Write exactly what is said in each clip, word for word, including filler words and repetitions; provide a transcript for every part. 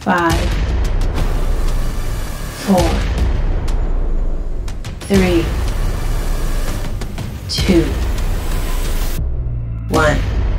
five, four, three, two, one.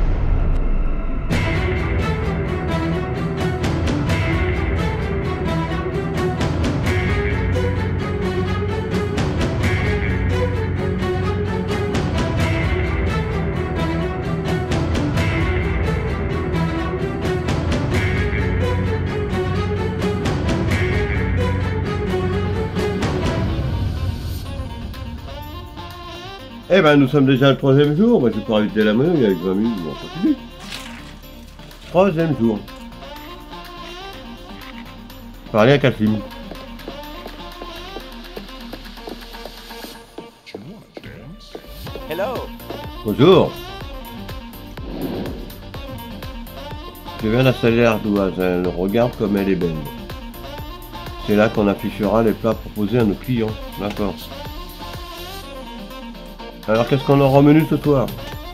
Eh ben nous sommes déjà le troisième jour, moi je vais pas arrêter la main avec vingt minutes, on continue. Troisième jour. Parler à Kathleen. Hello. Bonjour. Je viens d'installer l'ardoise, elle regarde comme elle est belle. C'est là qu'on affichera les plats proposés à nos clients. D'accord. Alors qu'est-ce qu'on aura au menu ce soir?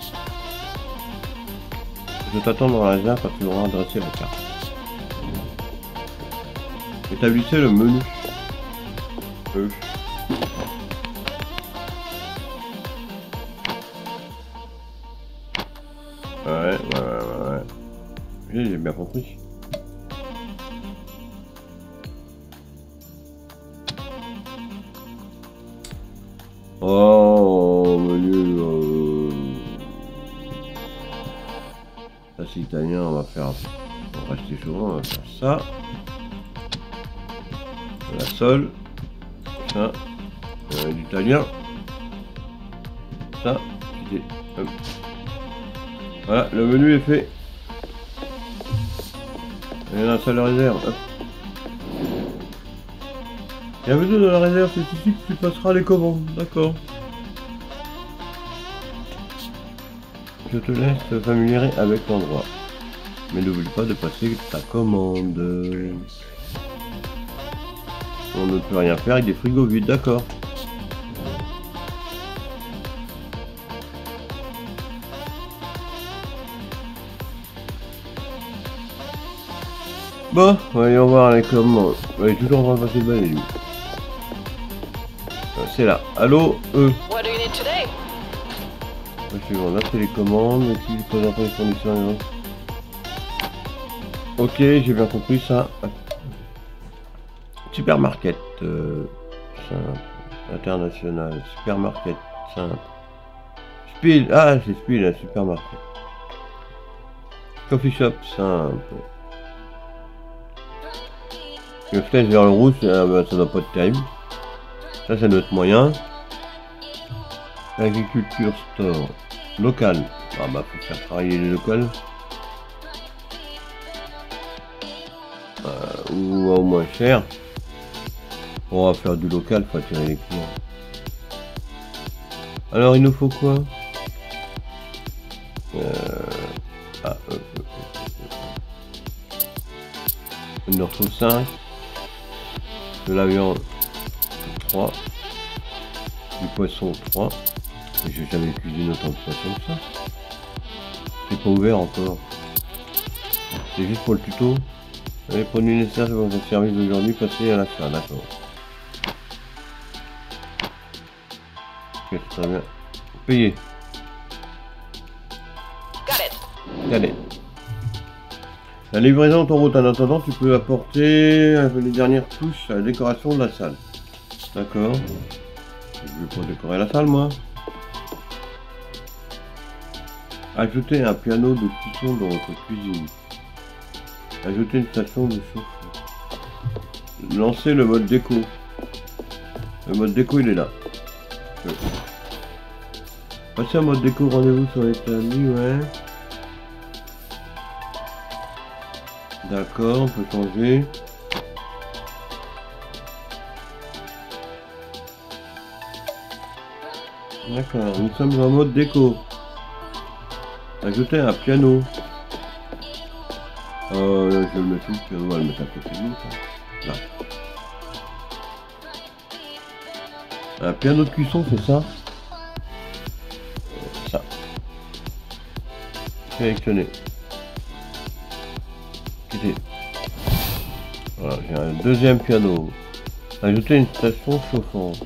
Je t'attends dans la réserve quand tu auras adressé la carte. Établissez le menu. Euh. Ouais, ouais, ouais, ouais. J'ai bien compris. Oh, menu. Euh... Ça c'est italien, on va faire. On va rester chaud, on va faire ça. La sole. Ça. Euh, l'italien. Ça. Hop. Voilà, le menu est fait. Et la salle de réserve. Hop. Bienvenue dans la réserve, c'est ici que tu passeras les commandes, d'accord. Je te laisse familiariser avec l'endroit. Mais n'oublie pas de passer ta commande. On ne peut rien faire avec des frigos vides, d'accord. Bon, voyons voir les commandes. Ouais, toujours en train de passer le balai, lui. C'est là. Allô, eux. What do you need today? Suivant, là c'est les commandes, et puis présenter les fournisseurs. Ok, j'ai bien compris ça. Supermarket euh, simple, international, supermarket simple. Spiel, ah c'est Spiel, un supermarket. Coffee shop simple. Le flèche vers le rouge, ah, bah, ça doit pas être terrible. Ça c'est notre moyen. Agriculture store. Local. Ah bah faut faire travailler les locales. Euh, ou au moins cher. On va faire du local, faut attirer les clients. Alors il nous faut quoi? euh... Ah, euh, euh, euh. Il nous faut cinq. De la viande trois. Du poisson trois. Et j'ai jamais cuisiné autant de poisson que ça. C'est pas ouvert encore. C'est juste pour le tuto. Les produits nécessaires pour votre service d'aujourd'hui, passez à la fin, d'accord. Ok, très bien. Payer. Allez. La livraison est en route. En attendant, tu peux apporter les dernières touches à la décoration de la salle. D'accord. Je vais pas décorer la salle, moi. Ajouter un piano de cuisson dans votre cuisine. Ajouter une station de chauffe. Lancer le mode déco. Le mode déco, il est là. Passer en mode déco, rendez-vous sur l'établi, ouais. D'accord, on peut changer. D'accord, nous sommes en mode déco. Ajouter un piano. Euh, je vais le mettre où, le piano, on va le mettre à côté de nous. Là. Un piano de cuisson, c'est ça? Ça. Sélectionner. Quitter. j'ai un deuxième piano. Ajouter une station chauffante.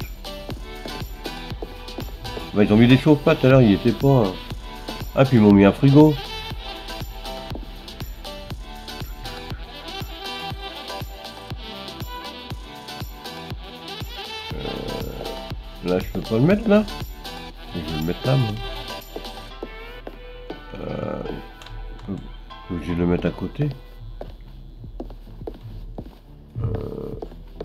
Bah, ils ont mis des chauffe-pas tout à l'heure, il y était pas. Hein. Ah, puis ils m'ont mis un frigo. Euh, là, je peux pas le mettre là. Je vais le mettre là, moi. Euh, faut que je le mette à côté. Euh...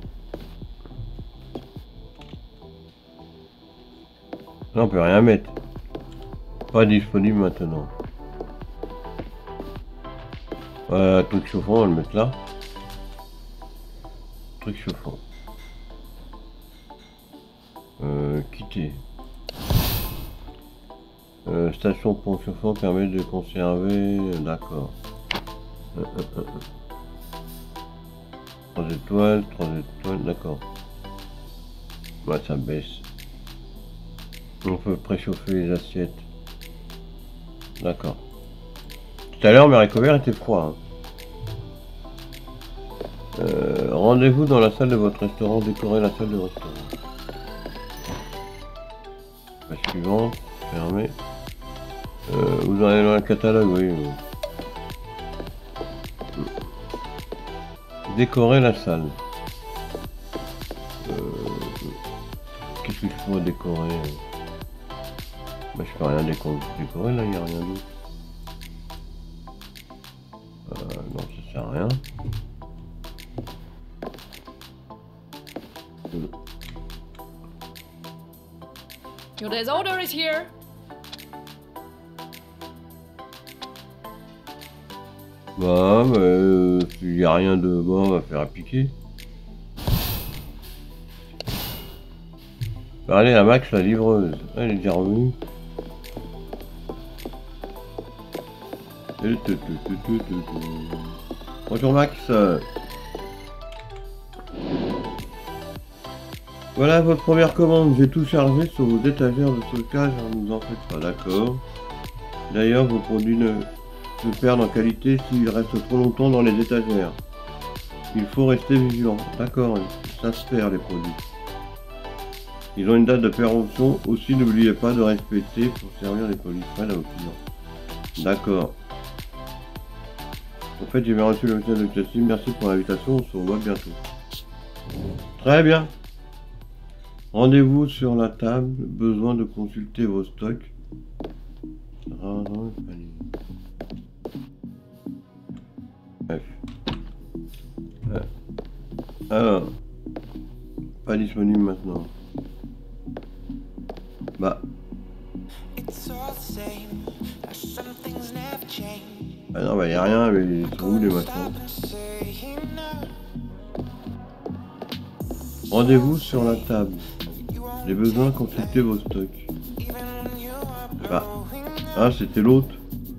Là, on peut rien mettre. Pas disponible maintenant. Euh, truc chauffant, on va le mettre là. Truc chauffant. Euh, quitter. Euh, station pont chauffant permet de conserver. D'accord. Euh, euh, euh. trois étoiles, trois étoiles, d'accord. Ouais, ça baisse. On peut préchauffer les assiettes. D'accord. Tout à l'heure, mes haricots étaient froids. Hein. Euh, Rendez-vous dans la salle de votre restaurant. Décorer la salle de restaurant. La suivante. Fermée. Euh, vous en avez dans le catalogue, oui. Décorer la salle. Euh, Qu'est-ce que je pourrais décorer? Bah, je peux rien décorer là, il n'y a rien d'autre. Euh, non, ça sert à rien. Your day's order is here. Bah, mais euh, s'il n'y a rien de bon, on va faire appliquer. Bah, allez, la Max, la livreuse. Elle est déjà revenue. Bonjour Max. Voilà votre première commande. J'ai tout chargé sur vos étagères de stockage. Ne vous en faites pas, d'accord. D'ailleurs, vos produits ne se perdent en qualité s'ils restent trop longtemps dans les étagères. Il faut rester vigilant. D'accord, ça se perd les produits. Ils ont une date de péremption. Aussi, n'oubliez pas de respecter pour servir les produits frais à vos clients. D'accord. En fait, j'ai bien reçu le message de Cassim. Merci pour l'invitation. On se revoit bientôt. Très bien. Rendez-vous sur la table. Besoin de consulter vos stocks. Bref. Alors. Pas disponible maintenant. Bah. Ah non, bah y'a rien, mais ils sont où les machins? Rendez-vous sur la table. J'ai besoin de consulter vos stocks. Bah. Ah, c'était l'autre.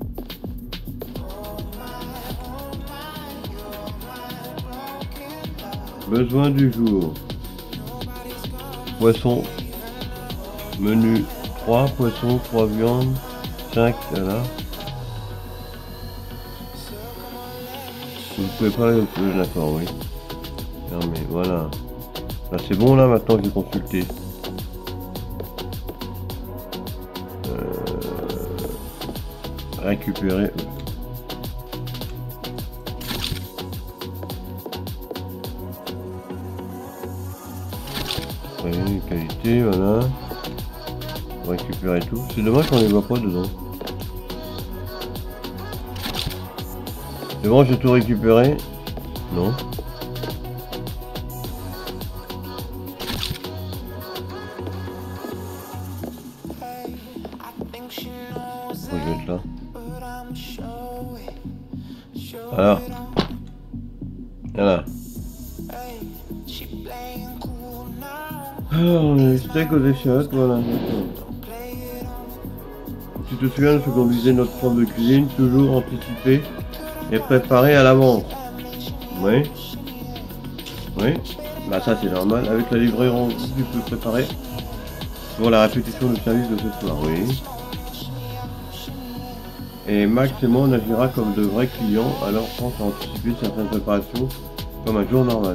Besoin du jour. Poisson. Menu trois poissons, trois viandes, cinq là. Vous pouvez pas le euh, d'accord, oui. Non mais voilà. Là c'est bon là, maintenant je vais consulter. Euh... Récupérer. Oui, qualité, voilà. Récupérer tout. C'est dommage qu'on les voit pas dedans. C'est bon, j'ai tout récupéré. Non. Faut que je vais être là. Alors. Voilà. Alors, les steaks aux échalotes, voilà. Tu te souviens de ce qu'on disait notre prof de cuisine, toujours anticipé et préparé à l'avance. Oui. Oui. Bah ça c'est normal. Avec la livraison, tu peux préparer pour la répétition du service de ce soir. Oui. Et Max et moi on agira comme de vrais clients, alors pense à anticiper certaines préparations Comme un jour normal.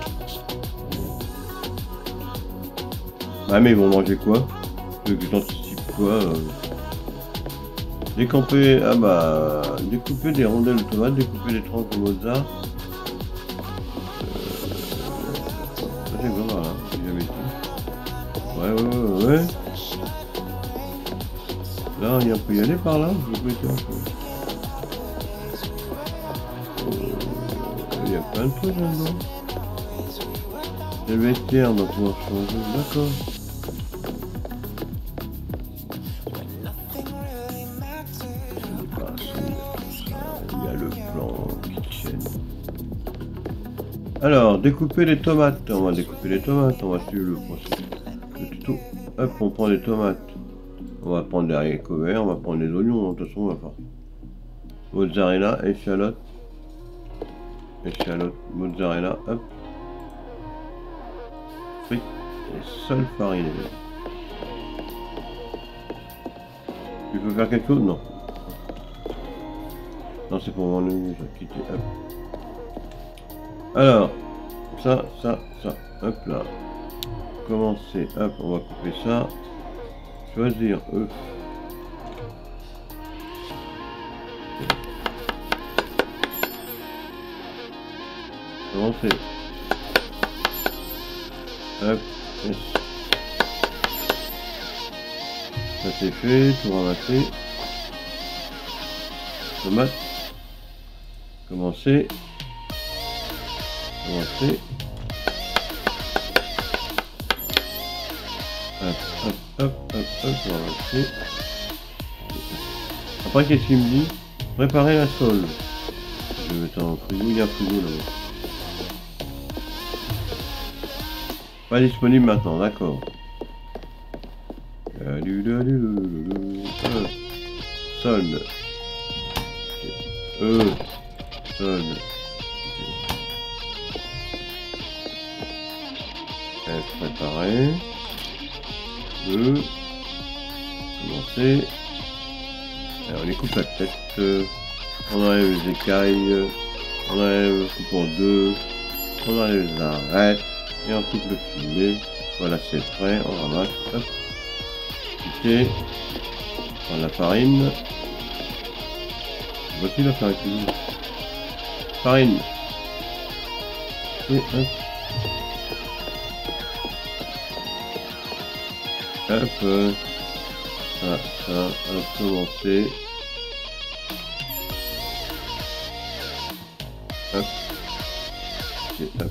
Ah mais ils vont manger quoi? Je veux que j'anticipe quoi euh... Découper, ah bah, découper des rondelles de tomates, découper des tranches de mozza. Ça c'est bon, voilà, j'ai jamais été. Ouais, ouais, ouais, ouais. Là, on peut y aller par là, je peux être un peu. Il y a plein de trucs là-dedans. C'est le vestiaire, on va pouvoir changer, d'accord. Il y a le plan kitchen. Alors, découper les tomates. On va découper les tomates, on va suivre le processus. Le tuto. Hop, on prend les tomates. On va prendre des haricots verts, on va prendre les oignons, de toute façon on va faire. Mozzarella, échalote. Échalote, mozzarella, hop. Frites et seule farine. Tu peux faire quelque chose? Non. Non, c'est pour mon œil, j'ai quitté, hop. Alors, ça, ça, ça, hop là. Commencer, hop, on va couper ça. Choisir, œuf. Commencer. Hop, yes. Ça c'est fait, tout ramasser. Tomate. Commencer. Commencer. Hop, hop, hop, hop, hop, tout ramasser. Après, qu'est-ce qu'il me dit? Préparer la sole. Je vais mettre en frigo, il y a un frigo là-bas. Pas disponible maintenant, d'accord. Solde. Euh. Solde. F préparé. deux. Commencer. Alors on les coupe la tête. On enlève les écailles. On enlève le coupe en deux. On enlève les arêtes. Et on coupe le filet. Voilà, c'est prêt. On ramasse. Hop. Quitter. On prend la farine. Voici la farine. Farine. Et hop. Hop. Ça, ça. Hop. Commencer. Hop. Et hop.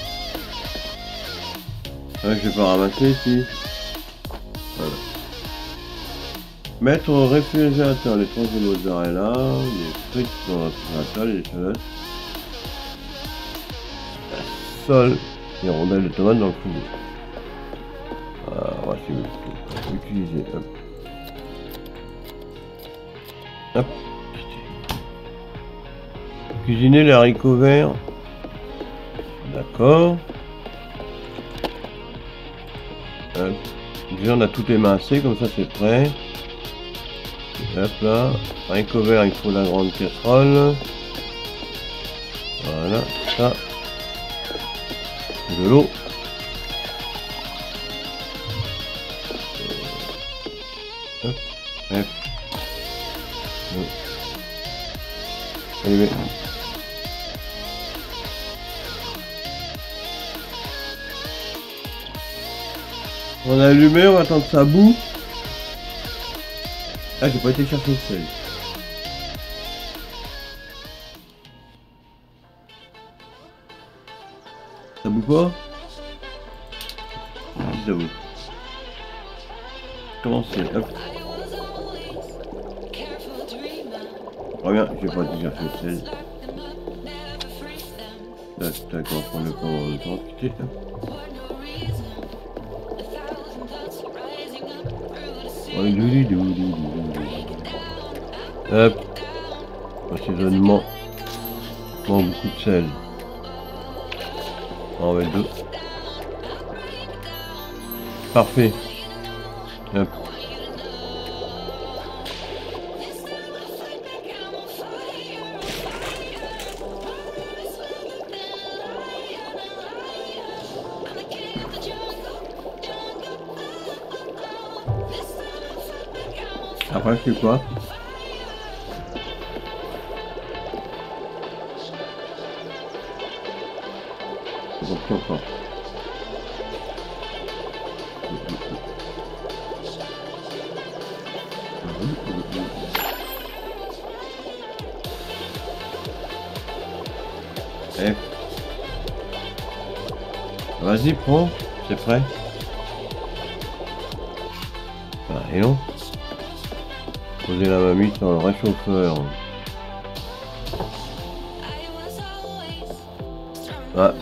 Ah, je vais pas ramasser ici. Voilà. Mettre au réfrigérateur les tranches de mozzarella, les frites dans le réfrigérateur, les échalotes, la sole, les rondelles de tomates dans le frigo. Ah, on va utiliser. Hop. Hop. Cuisiner les haricots verts. D'accord. Hop. Déjà on a tout émincé, comme ça c'est prêt. Hop là, haricots verts, il faut la grande casserole. Voilà, ça. De l'eau. Hop, hop. Allez, on a allumé, on va attendre que ça bout. Ah, j'ai pas été chercher le sel. Ça bout pas? Si, ça bout. Commencer, hop. Reviens, j'ai pas été chercher le sel. Tac, tac, on va prendre le commande de quantité, hop. Hop, assaisonnement, bon, beaucoup de sel, on va mettre deux, parfait, hop, Après, je fais quoi? Donc, encore. F. Vas-y, prends, c'est prêt. Ah, et non. Poser la mamie sur le réchauffeur. Ah.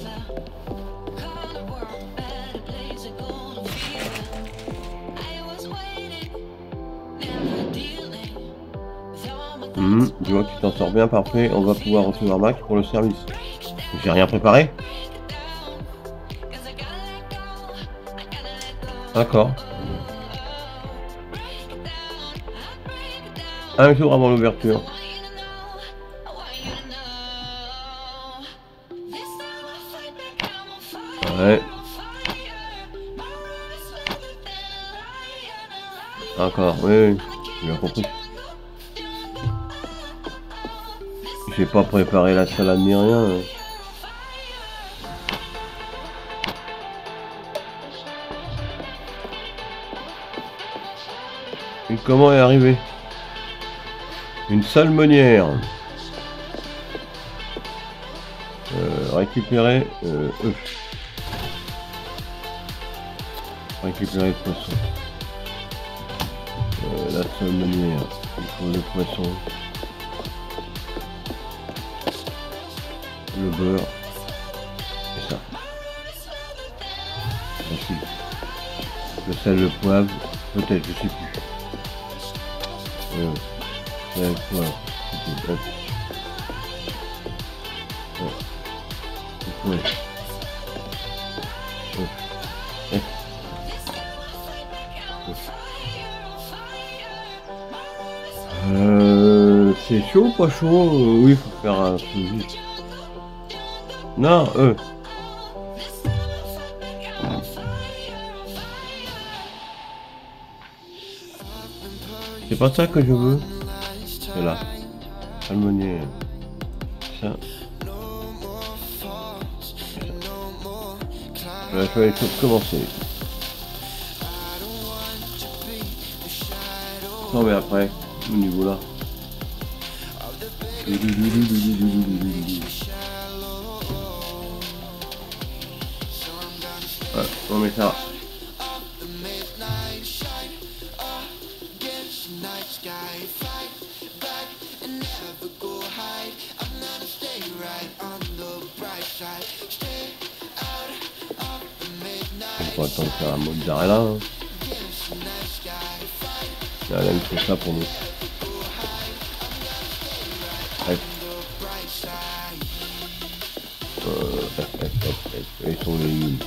Mmh, je vois que tu t'en sors bien, parfait. On va pouvoir recevoir Max pour le service. J'ai rien préparé. D'accord. Un jour avant l'ouverture. Ouais. D'accord, oui, oui. J'ai bien compris. J'ai pas préparé la salade ni rien. Et comment est arrivé? Une salmonière. Euh, récupérer euh, œufs. Récupérer le poisson. Euh, la salmonière. Il faut le poisson. Le beurre. Et ça. Facile. Le sel, le poivre. Peut-être, je sais plus. Euh, sel, poivre. Hop. Ouais. Ouais. Ouais. Euh, c'est chaud ou pas chaud? euh, Oui, il faut faire un peu vite. Non, eux. C'est pas ça que je veux. C'est là. Salmonier. Ça. Je vais aller commencer. Non mais après, au niveau là. Ouais, on met ça. On va attendre faire la mozzarella. Hein. Là, là, il faut ça pour nous. Bref. Euh, F, F, F, F. Ils sont les nuls.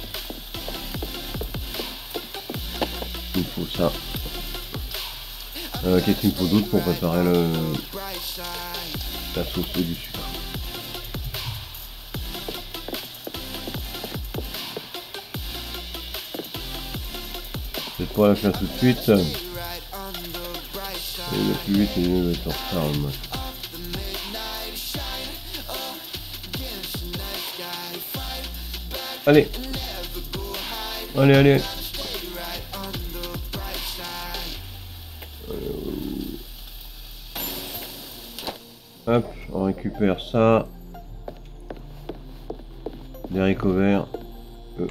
Il faut ça. Euh, Qu'est-ce qu'il me faut d'autre pour préparer le... la sauce et du sucre? Peut-être pas la faire tout de suite. Et le plus vite est mieux d'être en retard. Allez. Allez, allez. Hop, on récupère ça. Des haricots verts. Euh.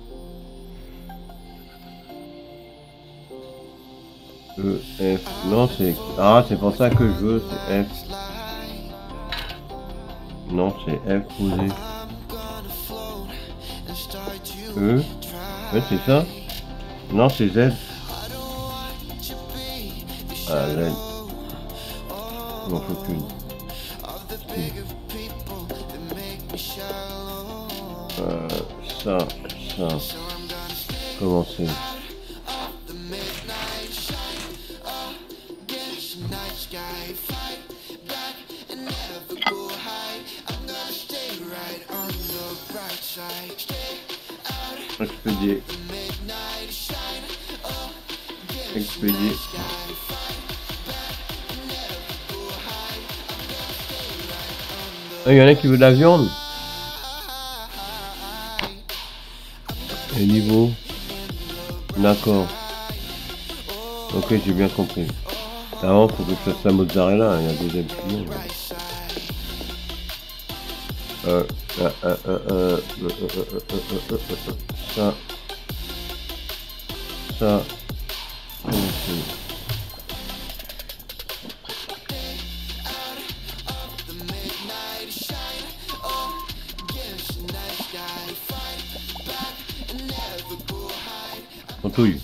E, F. Non, c'est... Ah, c'est pour ça que je veux, c'est F. Non, c'est F posé. E. Ouais, c'est ça. Non, c'est Z. Ah, Z. Il m'en faut qu'une. Euh, ça, ça. Commencer. Expédier. Expédier. Ah, il y en a qui veut de la viande. Et niveau. D'accord. Ok, j'ai bien compris. Avant, faut que je fasse la mozzarella, il y a un deuxième client. Euh, euh, euh, euh, euh, euh, euh, euh, ça. Ça. On touille.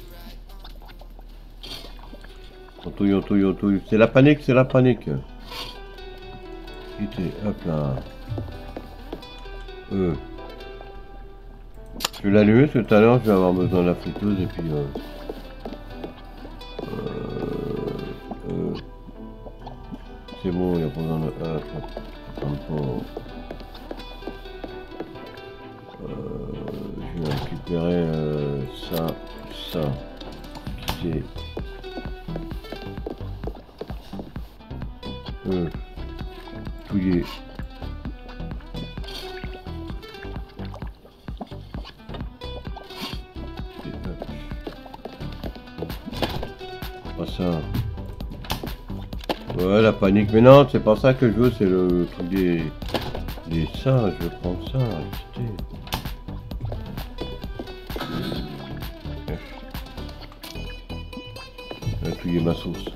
On touille, on touille, on touille. C'est la panique, c'est la panique. Quittez, hop là. Euh. Je vais l'allumer parce que tout à l'heure je vais avoir besoin de la friteuse et puis euh, euh, euh, c'est bon, il n'y a pas besoin de. Ah, attends, euh, je vais récupérer euh, ça, ça, quitter. Euh, touiller. Pas ça. Ouais, la panique. Mais non, c'est pas ça que je veux, c'est le truc des. des ça, je vais prendre ça, quitter. Je vais touiller ma sauce.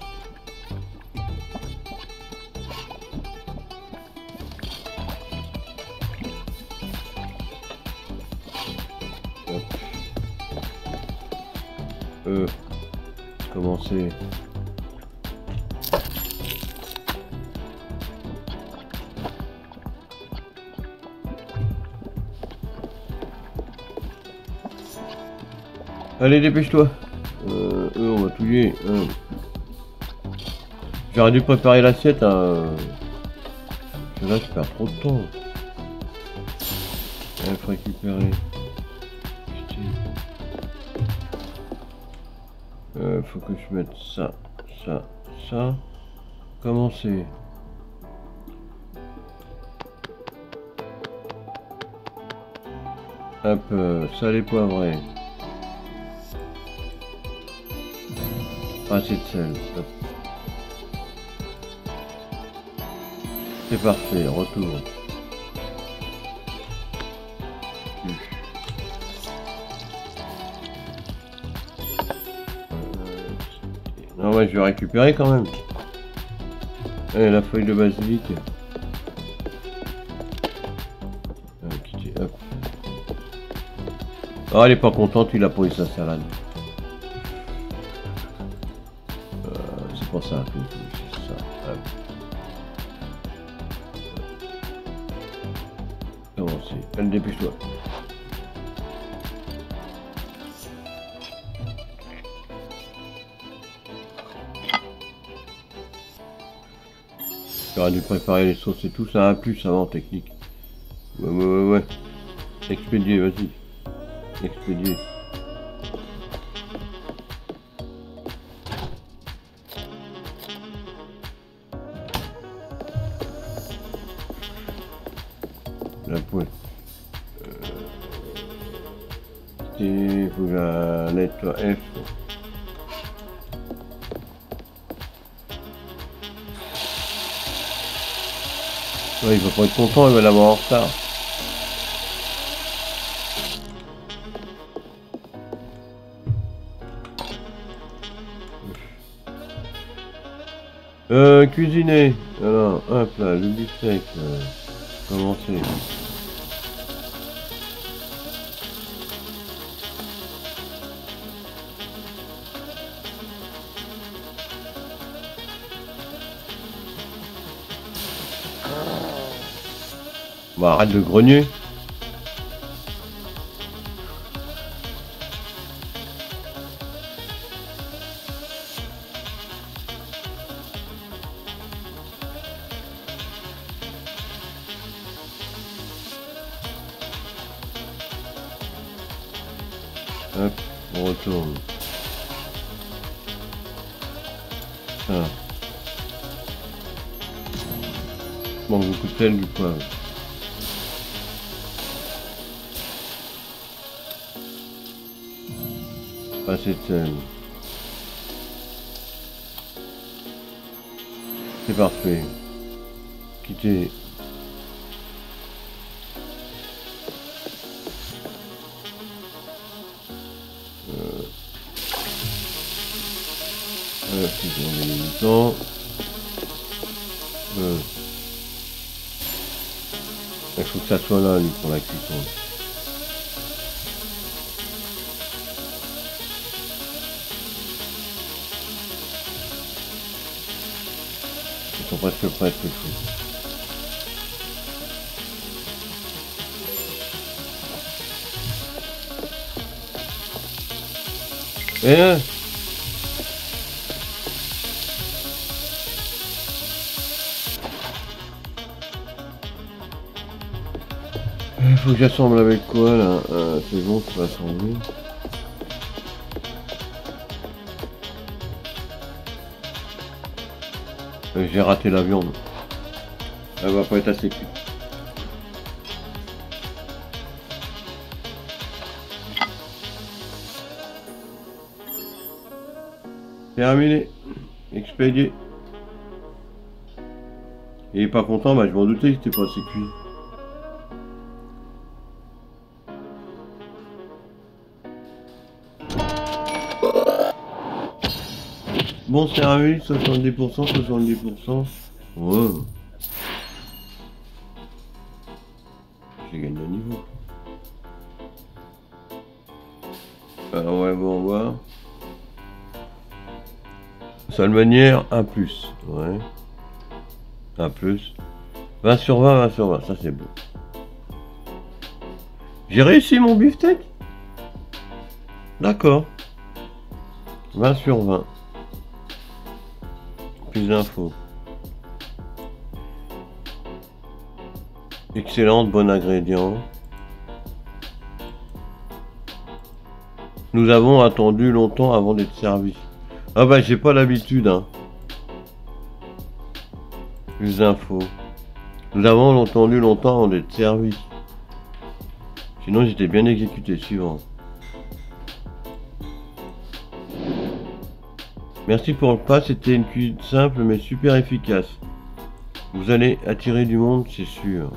Euh, commencer. Allez, dépêche-toi. Euh, eux, on va touiller. Euh. J'aurais dû préparer l'assiette. Hein. Là, je perds trop de temps. Il faut récupérer. Euh, faut que je mette ça, ça, ça. Commencer. Hop, euh, salé poivré. Pas assez de sel. Hop. C'est parfait, retour. Non, ouais, je vais récupérer quand même. Allez, la feuille de basilic. Allez, quitter, hop. Oh, elle est pas contente, il a pris sa salade. Euh, c'est pas ça que c'est ça. Hop. Commencer. Allez, dépêche-toi. J'aurais dû préparer les sauces et tout, ça a un plus avant technique. Ouais, ouais, ouais, ouais. Expédier, vas-y. Expédier. La poêle. Euh... Il faut que la nettoie F. Ouais, il va pas être content, il va l'avoir en retard. Euh, cuisiner. Alors, hop là, le beefsteak. Euh, commencer. Bah, arrête de grogner. Hop, on retourne. Ça. manque beaucoup de sel du poivre. Pas assez de sel. C'est parfait. Quittez. Euh... Euh, fusion des militants. Euh... Il faut que ça soit là, lui, pour la cuisson. Ils sont presque prêts, c'est fou. Et là, il faut que j'assemble avec quoi là? euh, C'est bon, tu vas assembler. Euh, J'ai raté la viande. Elle va pas être assez cuite. Terminé. Expédié. Il est pas content, bah je m'en doutais que c'était pas assez cuit. Bon service, soixante-dix pour cent, soixante-dix pour cent. Ouais. J'ai gagné un niveau. Alors ouais, bon, on va voir. Seule manière, un plus. Ouais. Un plus. vingt sur vingt, vingt sur vingt, ça c'est beau. J'ai réussi mon beefsteak? D'accord. vingt sur vingt. Plus d'infos. Excellente, bon ingrédient. Nous avons attendu longtemps avant d'être servis. Ah bah j'ai pas l'habitude hein. Plus d'infos. Nous avons attendu longtemps avant d'être servis. Sinon j'étais bien exécuté. Suivant. Merci pour le pas, c'était une cuisine simple mais super efficace. Vous allez attirer du monde, c'est sûr.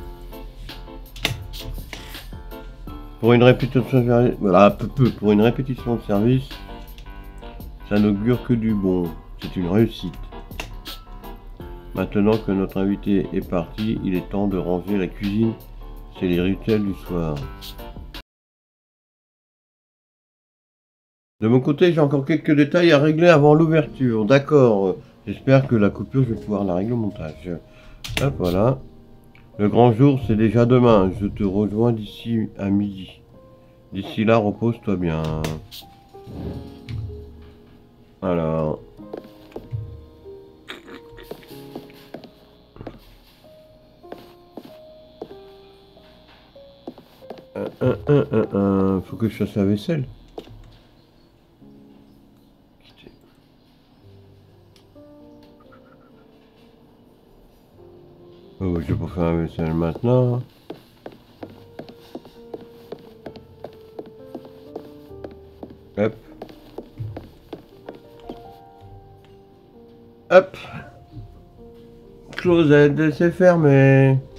Pour une répétition de service, voilà, peu, peu, pour une répétition de service, ça n'augure que du bon. C'est une réussite. Maintenant que notre invité est parti, il est temps de ranger la cuisine. C'est les rituels du soir. De mon côté, j'ai encore quelques détails à régler avant l'ouverture. D'accord. J'espère que la coupure, je vais pouvoir la régler au montage. Hop, voilà. Le grand jour, c'est déjà demain. Je te rejoins d'ici à midi. D'ici là, repose-toi bien. Alors. Un, un, un, un, un. Faut que je fasse la vaisselle. Oh, je vais pas faire la vaisselle maintenant. Hop. Hop. Closette, c'est fermé.